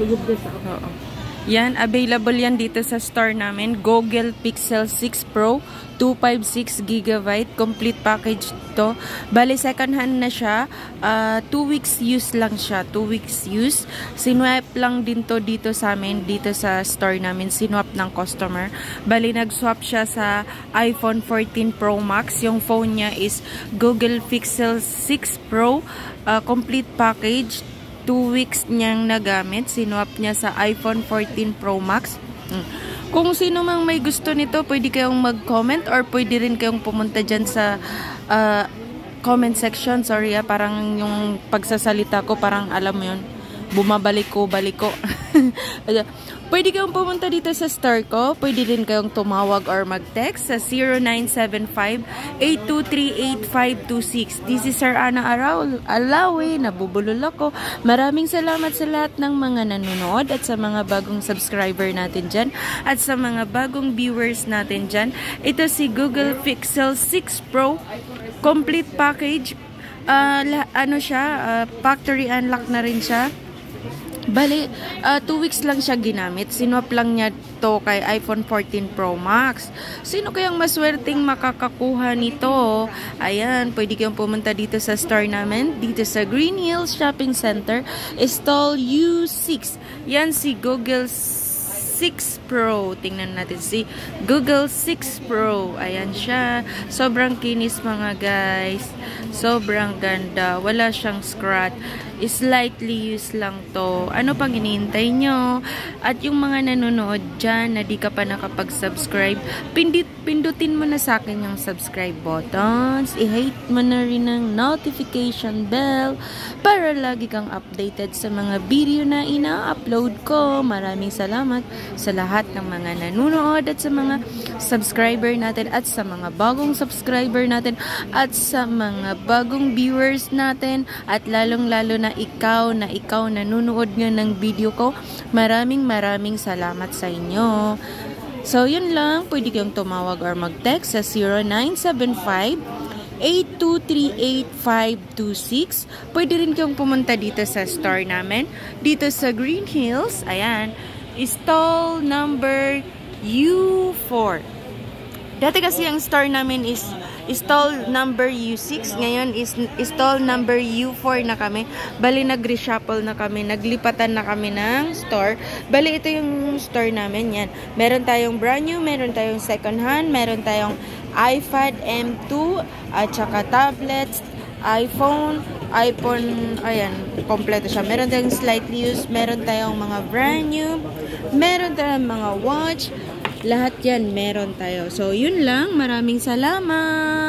Oo. Yan, available yan dito sa store namin. Google Pixel 6 Pro, 256GB, complete package to. Bali, second hand na siya. 2 weeks use lang siya. 2 weeks use. Sinwap lang din to dito sa amin, dito sa store namin. Sinwap ng customer. Bali, nag-swap siya sa iPhone 14 Pro Max. Yung phone niya is Google Pixel 6 Pro, complete package. 2 weeks niyang nagamit. Sinwap niya sa iPhone 14 Pro Max. Kung sino mang may gusto nito, pwede kayong mag-comment or pwede rin kayong pumunta dyan sa comment section. Sorry parang yung pagsasalita ko, parang alam mo yun, bumabalik ko. Pwede kayong pumunta dito sa store ko. Pwede rin kayong tumawag or mag-text sa 0975-823-8526. This is Sir Ana Alawe. Nabubulol ako. Maraming salamat sa lahat ng mga nanonood at sa mga bagong subscriber natin dyan at sa mga bagong viewers natin dyan. Ito si Google Pixel 6 Pro. Complete package. Factory unlock na rin siya. Bali, 2 weeks lang siya ginamit. Sinwap lang niya to kay iPhone 14 Pro Max. Sino kayang maswerteng makakakuha nito? Ayan, pwede kayong pumunta dito sa store namin, dito sa Green Hills Shopping Center, Stall U6. Yan si Google 6 Pro. Tingnan natin si Google 6 Pro. Ayan siya. Sobrang kinis mga guys. Sobrang ganda. Wala siyang scratch. Slightly used lang to. Ano pang hinihintay nyo? At yung mga nanonood dyan na di ka pa nakapag-subscribe, pindutin mo na sa akin yung subscribe buttons. I-hit mo na rin ang notification bell para lagi kang updated sa mga video na ina-upload ko. Maraming salamat sa lahat ng mga nanonood at sa mga subscriber natin at sa mga bagong subscriber natin at sa mga bagong viewers natin at lalong-lalo na ikaw nanonood nga ng video ko. Maraming salamat sa inyo. So, yun lang. Pwede kayong tumawag or mag-text sa 0975-823-8526. Pwede rin kayong pumunta dito sa store namin. Dito sa Green Hills. Ayan. Stall number U4. Dati kasi ang store namin is stall number U6. Ngayon is stall number U4 na kami. Bali, nag-reshuffle na kami. Naglipatan na kami ng store. Bali, ito yung store namin. Yan. Meron tayong brand new, meron tayong second hand, meron tayong iPad M2, at saka tablets, iPhone, ayan, kompleto siya. Meron tayong slightly used, meron tayong mga brand new, meron tayong mga watch. Lahat yan meron tayo. So, yun lang. Maraming salamat.